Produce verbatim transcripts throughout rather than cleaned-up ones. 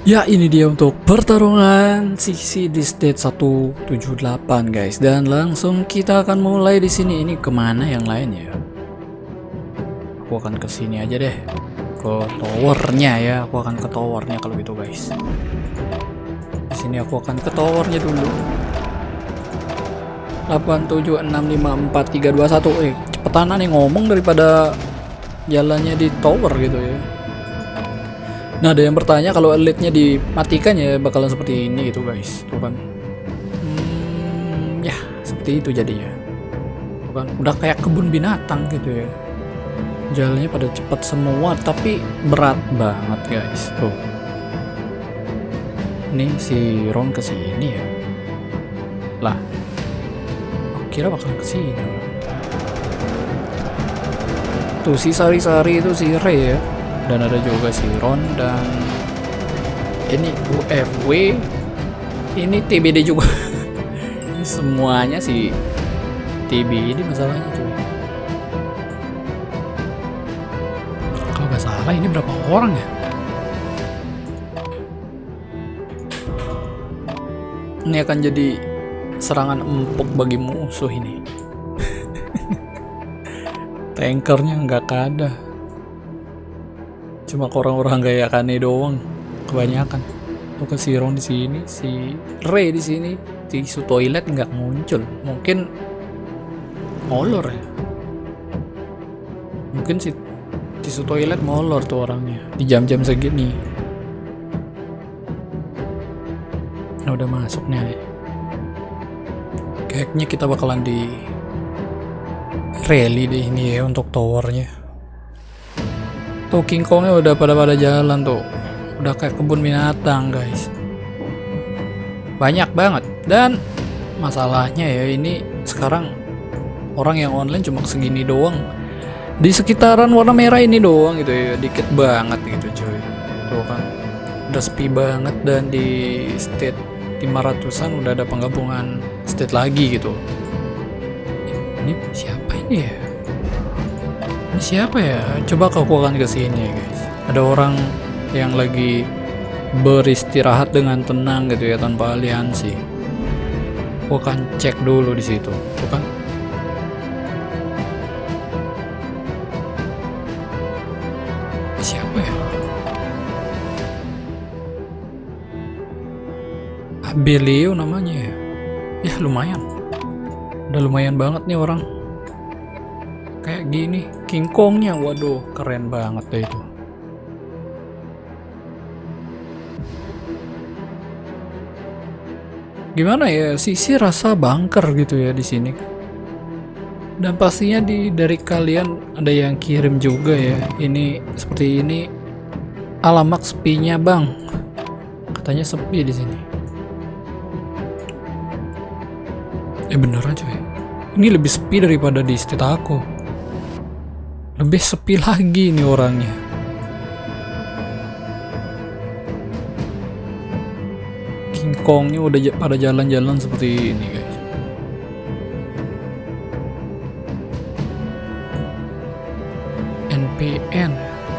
Ya, ini dia untuk pertarungan sisi di stage seratus tujuh puluh delapan guys, dan langsung kita akan mulai di sini. Ini kemana yang lain ya? Aku akan ke sini aja deh, ke towernya ya. Aku akan ke towernya kalau gitu guys. Di sini aku akan ke towernya dulu. delapan tujuh enam lima empat tiga dua satu. Eh, cepetan nih ngomong daripada jalannya di tower gitu ya. Nah, ada yang bertanya kalau elite-nya dimatikan ya bakalan seperti ini gitu guys. Tuh kan. Hmm, ya, seperti itu jadinya. Tuh kan, udah kayak kebun binatang gitu ya. Jalannya pada cepat semua tapi berat banget guys. Tuh. Ini si Ron ke sini ya. Lah. Aku kira bakalan ke sini. Tuh si Sari-Sari itu si Rey ya. Dan ada juga si Ron, dan ini U F W, ini T B D juga. Ini semuanya si T B D masalahnya cuy. Kalau nggak salah ini berapa orang ya? Ini akan jadi serangan empuk bagi musuh ini. Tankernya nggak ada. Cuma orang-orang kayak Kane doang kebanyakan. Tuh ke si Ron di sini, si Rey di sini, tisu toilet nggak muncul. Mungkin molor ya. Mungkin si tisu toilet molor tuh orangnya di jam-jam segini. Nah, udah masuk nih. Kayaknya kita bakalan di rally deh ini ya untuk towernya. Tuh King Kongnya udah pada-pada jalan tuh. Udah kayak kebun binatang guys. Banyak banget. Dan masalahnya ya ini sekarang orang yang online cuma segini doang. Di sekitaran warna merah ini doang gitu ya. Dikit banget gitu cuy. Tuh kan. Udah sepi banget, dan di state lima ratusan udah ada penggabungan state lagi gitu. Ini siapa ini ya? Ini siapa ya? Coba aku akan ke sini guys. Ada orang yang lagi beristirahat dengan tenang gitu ya, tanpa aliansi. Aku akan cek dulu di situ. Tuh kan. Siapa ya? Abelio namanya ya. Ya lumayan. Udah lumayan banget nih orang. Kayak gini, King Kongnya, waduh keren banget deh itu. Gimana ya, sisi rasa bunker gitu ya di sini. Dan pastinya di dari kalian ada yang kirim juga ya. Ini seperti ini. Alamak sepinya bang. Katanya sepi di sini. Eh beneran coy. Ini lebih sepi daripada di state aku. Lebih sepi lagi nih orangnya. King Kongnya udah pada jalan-jalan seperti ini guys. N P N.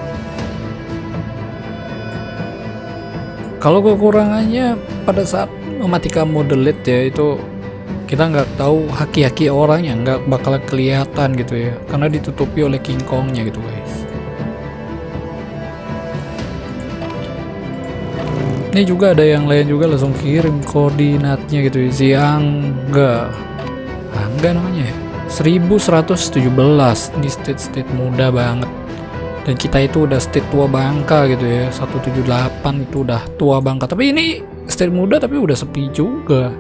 Kalau kekurangannya pada saat mematikan mode lead ya, itu kita nggak tahu haki-haki orangnya, nggak bakal kelihatan gitu ya, karena ditutupi oleh King Kongnya gitu guys. Ini juga ada yang lain juga langsung kirim koordinatnya gitu ya. Si Angga, Angga namanya ya, seribu seratus tujuh belas. Ini state-state muda banget, dan kita itu udah state tua bangka gitu ya. Seratus tujuh puluh delapan itu udah tua bangka, tapi ini state muda tapi udah sepi juga.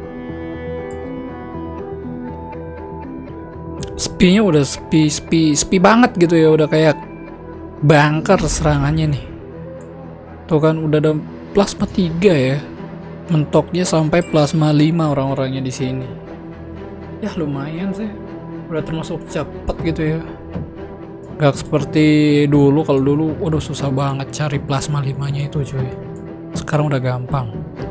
Sepinya udah sepi, sepi, sepi banget gitu ya, udah kayak bunker serangannya nih. Tuh kan udah ada plasma tiga ya. Mentoknya sampai plasma lima orang-orangnya di sini. Ya lumayan sih. Udah termasuk cepet gitu ya. Gak seperti dulu, kalau dulu waduh susah banget cari plasma limanya itu cuy. Sekarang udah gampang.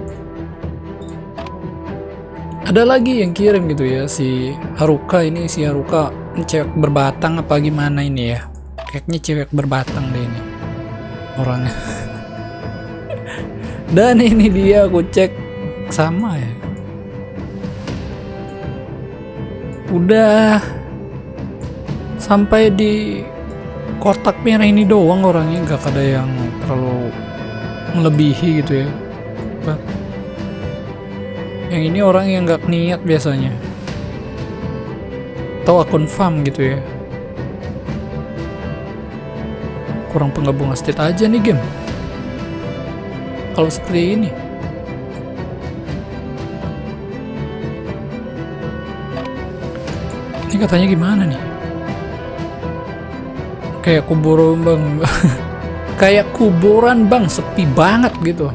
Ada lagi yang kirim gitu ya, si Haruka ini. Si Haruka cewek berbatang apa gimana ini ya? Kayaknya cewek berbatang deh ini orangnya. Dan ini dia, aku cek sama ya. Udah sampai di kotak merah ini doang orangnya, nggak ada yang terlalu melebihi gitu ya. Yang ini orang yang nggak niat biasanya, atau akun farm gitu ya. Kurang penggabungan state aja nih game kalau seperti ini. Ini katanya gimana nih? Kayak kuburan bang. Kayak kuburan bang, sepi banget gitu.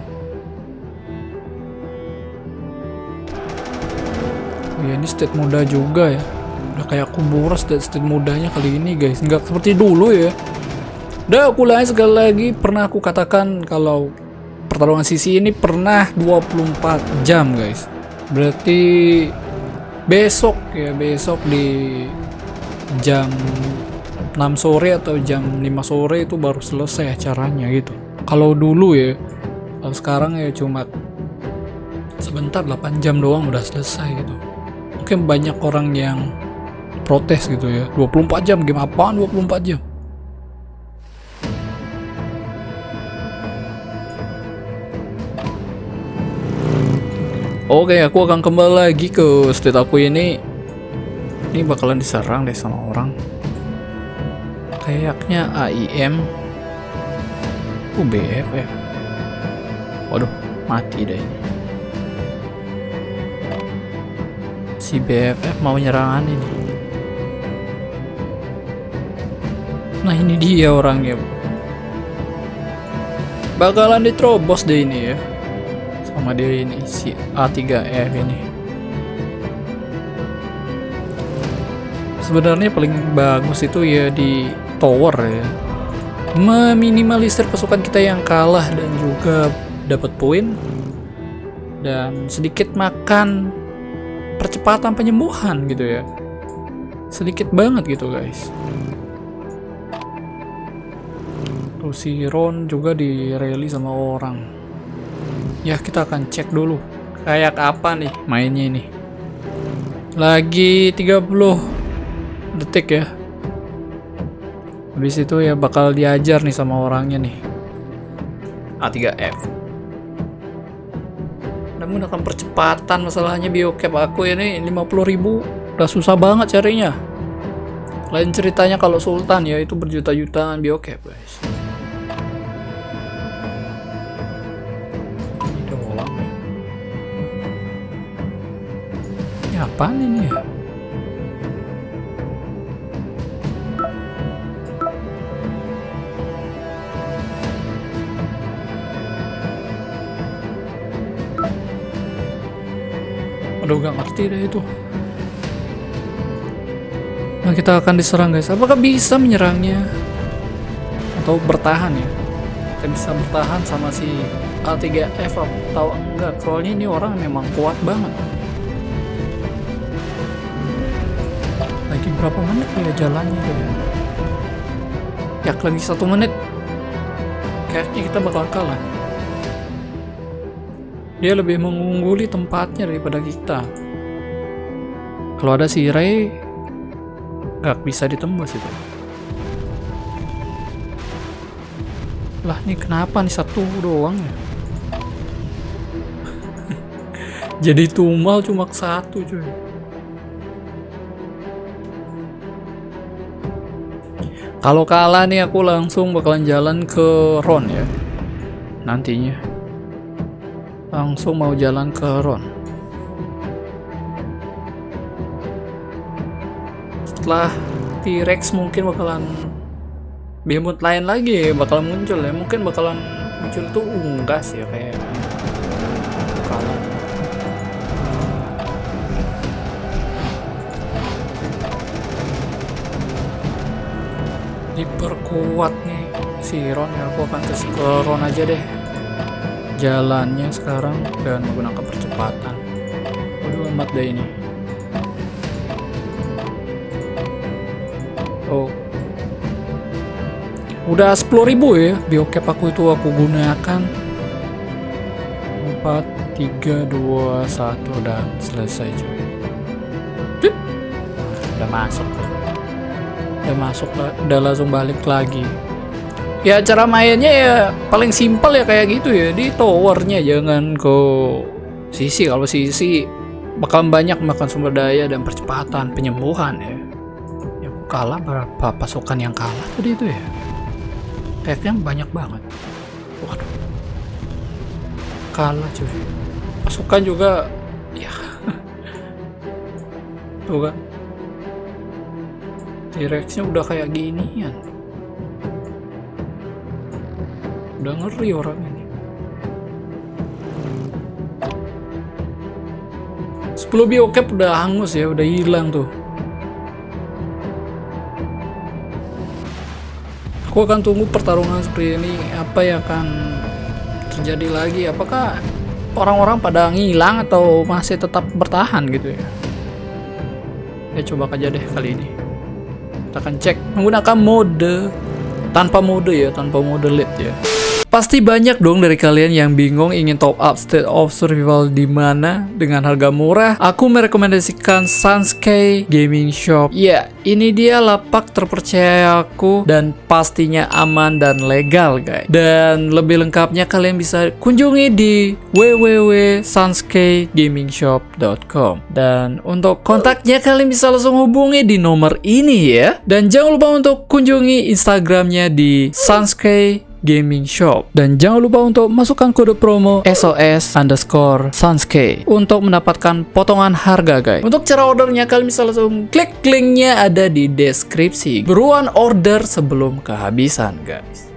Oh ya, ini state muda juga ya. Udah kayak kuburan state, state mudanya kali ini guys. Nggak seperti dulu ya. Udah aku ulangi sekali lagi. Pernah aku katakan kalau pertarungan C C ini pernah dua puluh empat jam guys. Berarti besok ya, besok di jam enam sore atau jam lima sore itu baru selesai acaranya gitu. Kalau dulu ya, kalau sekarang ya cuma sebentar, delapan jam doang udah selesai gitu. Mungkin banyak orang yang protes gitu ya, dua puluh empat jam, game apaan dua puluh empat jam? Oke, aku akan kembali lagi ke state aku ini. Ini bakalan diserang deh sama orang. Kayaknya A I M. U B F ya. Waduh, mati deh ini. Si B F F mau nyerangan ini. Nah, ini dia orangnya. Bakalan diterobos deh ini ya. Sama dia ini, si A tiga F ini. Sebenarnya paling bagus itu ya di tower ya, meminimalisir pasukan kita yang kalah dan juga dapat poin dan sedikit makan percepatan penyembuhan gitu ya, sedikit banget gitu guys. Tuh si Ron juga di rally sama orang. Ya, kita akan cek dulu kayak apa nih mainnya ini. Lagi tiga puluh detik ya. Habis itu ya bakal diajar nih sama orangnya nih. A tiga F. Dan menggunakan percepatan, masalahnya biocap aku ini lima puluh ribu. Udah susah banget carinya. Lain ceritanya kalau Sultan ya itu berjuta-jutaan biocap guys. Apaan ini ya? Aduh, gak ngerti deh itu. Nah, kita akan diserang guys. Apakah bisa menyerangnya? Atau bertahan ya? Kita bisa bertahan sama si A tiga F atau enggak? Soalnya ini orang memang kuat banget. Lagi berapa menit ya jalannya ya? Yak lagi satu menit. Kayaknya kita bakal kalah. Dia lebih mengungguli tempatnya daripada kita. Kalau ada si Ray, gak bisa ditembus itu. Lah, ini kenapa nih satu doang ya? Jadi tumal cuma satu cuy. Kalau kalah nih aku langsung bakalan jalan ke Ron ya. Nantinya langsung mau jalan ke Ron. Setelah T-Rex mungkin bakalan behemoth lain lagi bakalan muncul ya. Mungkin bakalan muncul tuh unggas ya kayak kalah. Diperkuat nih si Ron ya, aku akan ke Ron aja deh jalannya sekarang dan menggunakan percepatan. Waduh, amat deh ini. Oh, udah sepuluh ribu ya biocap aku itu aku gunakan. empat, tiga, dua, satu, dan selesai cuy. Cuk. Udah masuk. Udah masuk, udah langsung balik lagi. Ya cara mainnya ya paling simpel ya kayak gitu ya, di towernya, jangan ke sisi. Kalau sisi bakal banyak makan sumber daya dan percepatan penyembuhan ya. Ya kalah berapa pasukan yang kalah tadi itu ya? Kayaknya banyak banget. Waduh. Kalah cuy. Pasukan juga ya. Tuh kan. T-Rex-nya udah kayak ginian. Udah ngeri orang ini. sepuluh biocap udah hangus ya, udah hilang tuh. Aku akan tunggu pertarungan seperti ini, apa yang akan terjadi lagi. Apakah orang-orang pada ngilang atau masih tetap bertahan gitu ya? Ya coba aja deh kali ini. Kita akan cek menggunakan mode tanpa mode ya, tanpa mode lead ya. Pasti banyak dong dari kalian yang bingung ingin top up State of Survival di mana dengan harga murah. Aku merekomendasikan Sunscape Gaming Shop. Ya, ini dia lapak terpercaya aku dan pastinya aman dan legal guys. Dan lebih lengkapnya kalian bisa kunjungi di w w w titik sunscape gaming shop dot com. Dan untuk kontaknya kalian bisa langsung hubungi di nomor ini ya. Dan jangan lupa untuk kunjungi Instagramnya di Sunscape Gaming Shop, dan jangan lupa untuk masukkan kode promo S O S underscore Sunscape untuk mendapatkan potongan harga guys. Untuk cara ordernya kalian bisa langsung klik linknya ada di deskripsi. Buruan order sebelum kehabisan guys.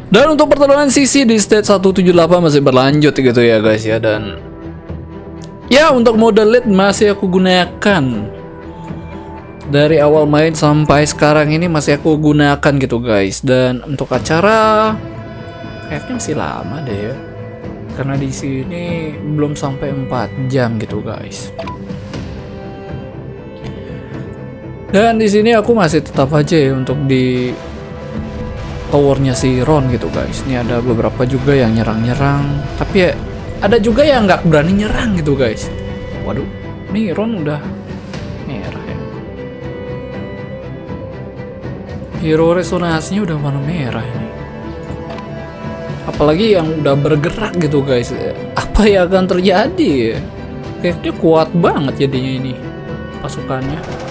Dan untuk pertarungan C C di stage seratus tujuh puluh delapan masih berlanjut gitu ya guys ya. Dan ya untuk mode lead masih aku gunakan. Dari awal main sampai sekarang ini masih aku gunakan gitu guys. Dan untuk acara kayaknya masih lama deh ya. Karena di sini belum sampai empat jam gitu guys. Dan di sini aku masih tetap aja ya untuk di towernya si Ron gitu guys. Ini ada beberapa juga yang nyerang-nyerang, tapi ya ada juga yang nggak berani nyerang gitu guys. Waduh, nih Ron udah merah ya. Hero resonasinya udah warna merah ini. Apalagi yang udah bergerak gitu guys. Apa yang akan terjadi? Kayaknya kuat banget jadinya ini pasukannya.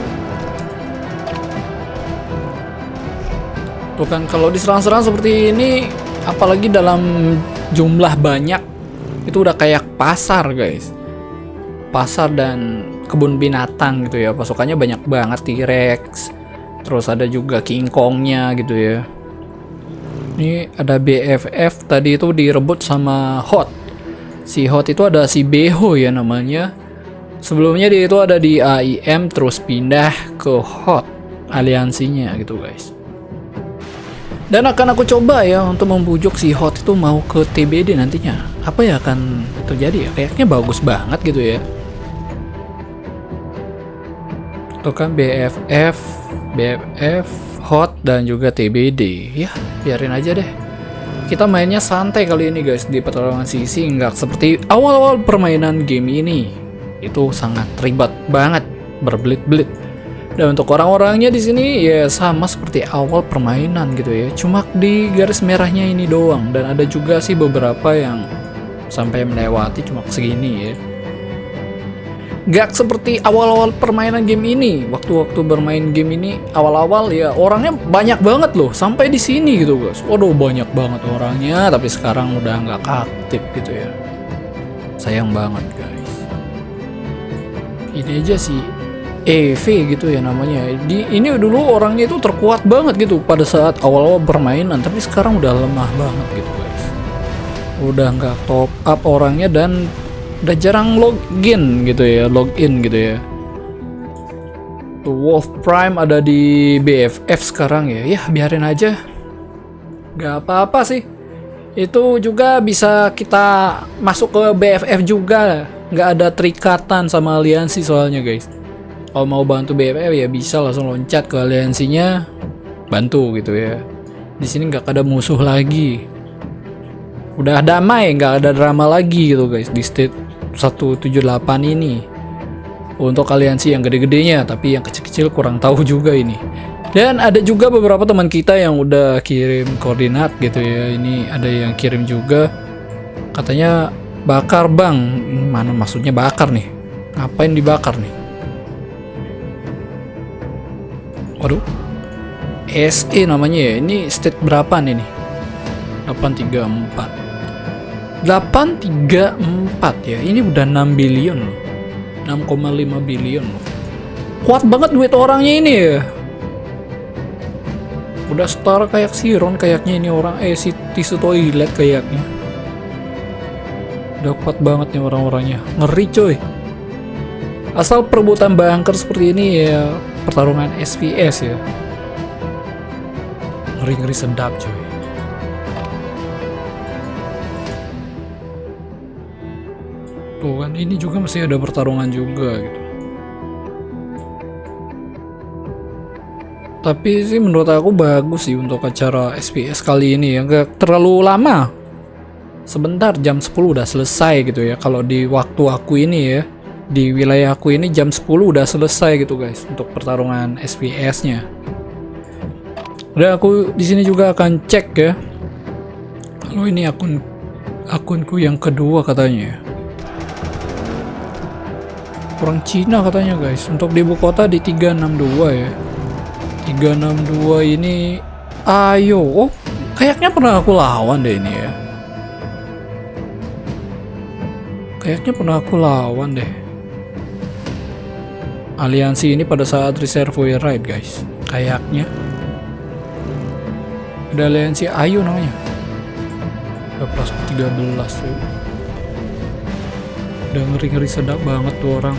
Tuh kan kalau diserang-serang seperti ini, apalagi dalam jumlah banyak, itu udah kayak pasar guys. Pasar dan kebun binatang gitu ya. Pasukannya banyak banget, T-Rex. Terus ada juga King Kong-nya gitu ya. Ini ada B F F tadi itu direbut sama Hot. Si Hot itu ada si Beho ya namanya. Sebelumnya dia itu ada di A I M terus pindah ke Hot aliansinya gitu guys. Dan akan aku coba ya untuk membujuk si Hot itu mau ke T B D nantinya. Apa ya akan terjadi ya? Kayaknya bagus banget gitu ya. Tuh kan B F F, B F F, Hot dan juga T B D. Ya, biarin aja deh. Kita mainnya santai kali ini guys di pertarungan C C, nggak seperti awal-awal permainan game ini. Itu sangat ribet banget, berbelit-belit. Dan untuk orang-orangnya di sini ya sama seperti awal permainan gitu ya. Cuma di garis merahnya ini doang. Dan ada juga sih beberapa yang sampai melewati cuma segini ya. Gak seperti awal-awal permainan game ini. Waktu-waktu bermain game ini awal-awal ya orangnya banyak banget loh. Sampai di sini gitu guys. Waduh banyak banget orangnya. Tapi sekarang udah nggak aktif gitu ya. Sayang banget guys. Ini aja sih E V gitu ya namanya. Di ini dulu orangnya itu terkuat banget gitu pada saat awal-awal permainan, tapi sekarang udah lemah banget gitu guys. Udah nggak top up orangnya dan udah jarang login gitu ya, login gitu ya. Tuh Wolf Prime ada di B F F sekarang ya. Ya biarin aja. Gak apa-apa sih. Itu juga bisa kita masuk ke B F F juga. Nggak ada terikatan sama aliansi soalnya guys. Kalau mau bantu B F F ya bisa langsung loncat ke aliansinya, bantu gitu ya. Di sini nggak ada musuh lagi, udah damai, nggak ada drama lagi gitu guys di stage seratus tujuh puluh delapan ini. Untuk aliansi yang gede-gedenya, tapi yang kecil-kecil kurang tahu juga ini. Dan ada juga beberapa teman kita yang udah kirim koordinat gitu ya. Ini ada yang kirim juga, katanya bakar bang. Mana maksudnya bakar nih? Ngapain dibakar nih? Waduh, S E namanya ya. Ini state berapa nih nih? delapan tiga empat delapan tiga empat ya. Ini udah enam billion loh, enam koma lima billion loh. Kuat banget duit orangnya ini ya. Udah setara kayak si Ron kayaknya ini orang. Eh si tisu toilet kayaknya. Udah kuat banget nih orang-orangnya. Ngeri coy. Asal perebutan bunker seperti ini ya, pertarungan S V S ya. Ngeri-ngeri sedap coy. Tuh kan ini juga masih ada pertarungan juga gitu. Tapi sih menurut aku bagus sih untuk acara S V S kali ini ya. Gak terlalu lama. Sebentar jam sepuluh udah selesai gitu ya. Kalau di waktu aku ini ya, di wilayah aku ini jam sepuluh udah selesai gitu guys untuk pertarungan S V S-nya. Udah aku di sini juga akan cek ya. Kalau ini akun akunku yang kedua katanya. Orang Cina katanya guys. Untuk di ibu kota di tiga enam dua ya. tiga enam dua ini ayo. Oh, kayaknya pernah aku lawan deh ini ya. Kayaknya pernah aku lawan deh. Aliansi ini pada saat reservoir raid guys. Kayaknya. Ada aliansi Ayu namanya. Udah plasma tiga belas tuh. Udah ngeri-ngeri sedap banget tuh orang.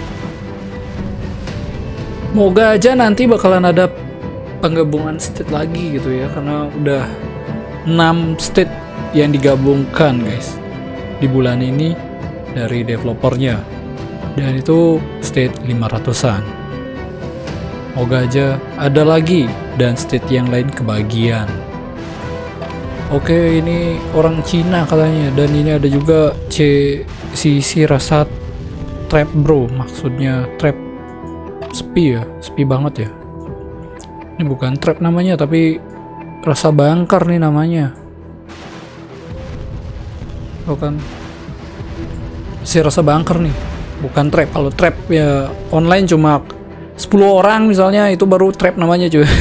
Moga aja nanti bakalan ada penggabungan state lagi gitu ya, karena udah enam state yang digabungkan guys di bulan ini dari developernya, dan itu state lima ratusan. Moga aja ada lagi dan state yang lain kebagian. Oke, ini orang Cina katanya, dan ini ada juga C si si rasa trap bro, maksudnya trap sepi ya, sepi banget ya. Ini bukan trap namanya, tapi rasa bangkar nih namanya. Oh kan, si rasa bangkar nih, bukan trap. Kalau trap ya online cuma sepuluh orang misalnya, itu baru trap namanya cuy.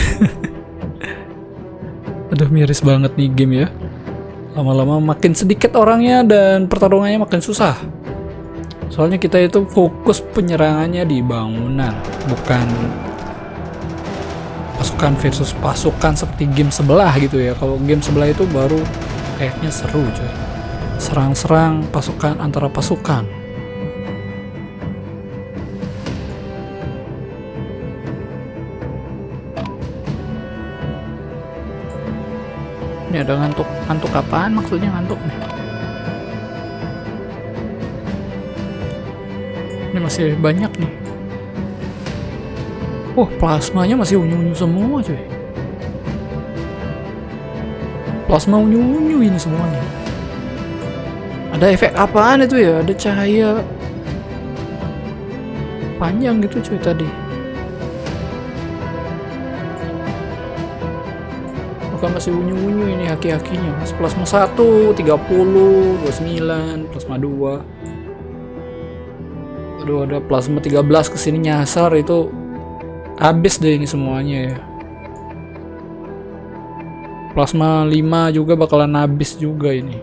Aduh, miris banget nih game ya. Lama-lama makin sedikit orangnya dan pertarungannya makin susah. Soalnya kita itu fokus penyerangannya di bangunan, bukan pasukan versus pasukan seperti game sebelah gitu ya. Kalau game sebelah itu baru kayaknya seru coy. Serang-serang pasukan antara pasukan. Ini ada ngantuk. Ngantuk apaan maksudnya ngantuk nih? Ini masih banyak nih. Oh, plasmanya masih unyu-unyu semua cuy. Plasma unyu-unyu ini semuanya. Ada efek apaan itu ya? Ada cahaya panjang gitu cuy tadi. Bukan masih unyu-unyu ini aki-akinya. Mas plasma satu, tiga puluh, dua puluh sembilan, plasma dua. Aduh, ada plasma tiga belas kesini nyasar, itu habis deh ini semuanya ya. Plasma lima juga bakalan habis juga ini.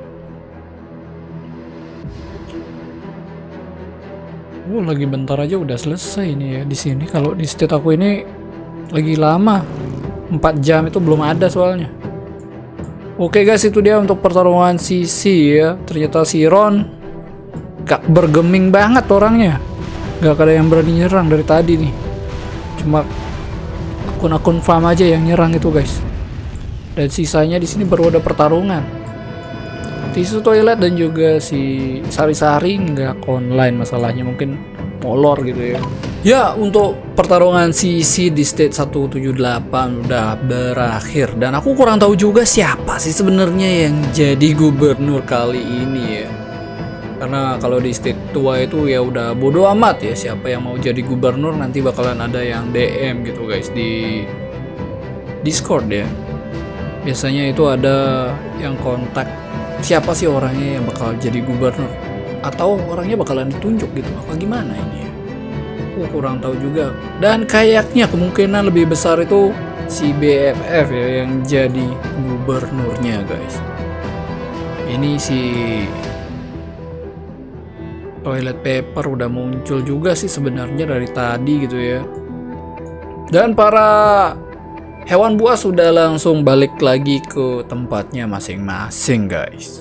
Oh, lagi bentar aja udah selesai ini ya di sini. Kalau di state aku ini lagi lama. empat jam itu belum ada soalnya. Oke guys, itu dia untuk pertarungan C C ya. Ternyata si Ron gak bergeming banget orangnya. Gak ada yang berani nyerang dari tadi nih. Cuma akun-akun farm aja yang nyerang itu guys. Dan sisanya di sini baru ada pertarungan. Tisu toilet dan juga si Sari-Sari nggak online masalahnya, mungkin molor gitu ya. Ya, untuk pertarungan C C di state seratus tujuh puluh delapan udah berakhir, dan aku kurang tahu juga siapa sih sebenarnya yang jadi gubernur kali ini ya. Karena kalau di state tua itu ya udah bodo amat ya siapa yang mau jadi gubernur, nanti bakalan ada yang D M gitu guys di Discord ya. Biasanya itu ada yang kontak siapa sih orangnya yang bakal jadi gubernur, atau orangnya bakalan ditunjuk gitu, apa gimana ini ya. Aku kurang tahu juga, dan kayaknya kemungkinan lebih besar itu si B F F ya yang jadi gubernurnya guys. Ini si toilet paper udah muncul juga sih sebenarnya dari tadi gitu ya. Dan para hewan buas sudah langsung balik lagi ke tempatnya masing-masing guys.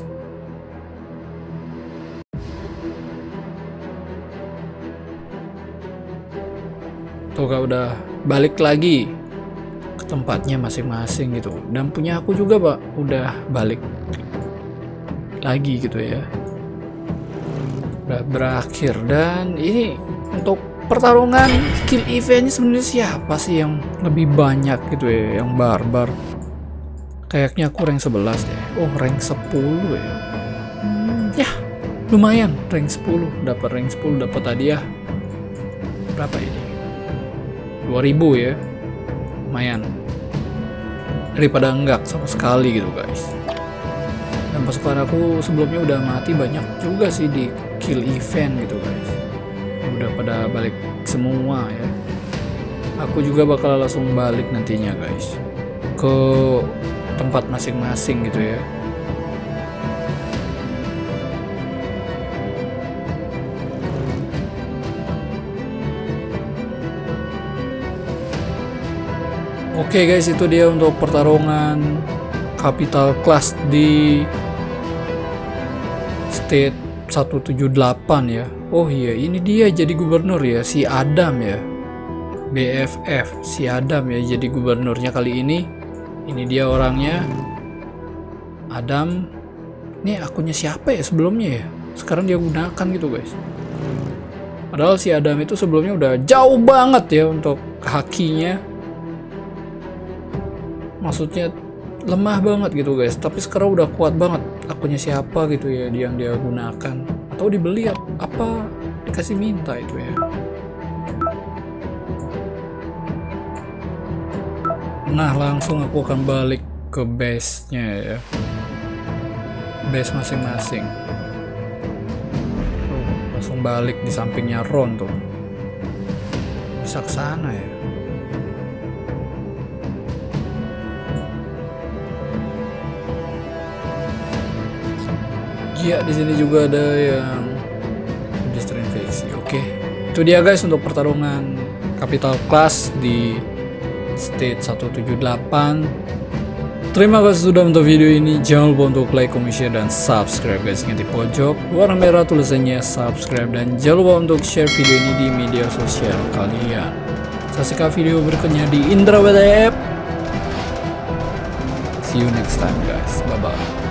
Tuh kak udah balik lagi ke tempatnya masing-masing gitu. Dan punya aku juga pak udah balik lagi gitu ya. Udah berakhir, dan ini untuk pertarungan kill eventnya sebenarnya siapa sih yang lebih banyak gitu ya, yang barbar. Kayaknya aku rank sebelas deh. Oh, rank sepuluh ya. Hmm, ya, lumayan rank sepuluh, dapat rank sepuluh, dapat hadiah. Berapa ini? dua ribu ya. Lumayan. Daripada enggak sama sekali gitu, guys. Dan pasukan aku sebelumnya udah mati banyak juga sih di kill event gitu, guys. Udah pada balik semua ya. Aku juga bakal langsung balik nantinya guys ke tempat masing-masing gitu ya. Oke guys, itu dia untuk pertarungan capital class di state seratus tujuh puluh delapan ya. Oh iya, ini dia jadi gubernur ya, si Adam ya. B F F, si Adam ya jadi gubernurnya kali ini. Ini dia orangnya. Adam. Ini akunnya siapa ya sebelumnya ya? Sekarang dia gunakan gitu guys. Padahal si Adam itu sebelumnya udah jauh banget ya untuk hakinya. Maksudnya lemah banget gitu guys. Tapi sekarang udah kuat banget. Akunnya siapa gitu ya yang dia gunakan. Atau dibeli apa dikasih minta itu ya. Nah langsung aku akan balik ke base-nya ya. Base masing-masing. Langsung balik di sampingnya Ron tuh. Bisa ke sana ya. Iya, di sini juga ada yang disinfeksi. Oke. Itu dia guys untuk pertarungan capital class di state seratus tujuh puluh delapan. Terima kasih sudah menonton video ini. Jangan lupa untuk like, comment, share, dan subscribe guys. Ingat di pojok warna merah tulisannya subscribe. Dan jangan lupa untuk share video ini di media sosial kalian. Saksikan video berikutnya di Indra W T F. See you next time guys. Bye bye.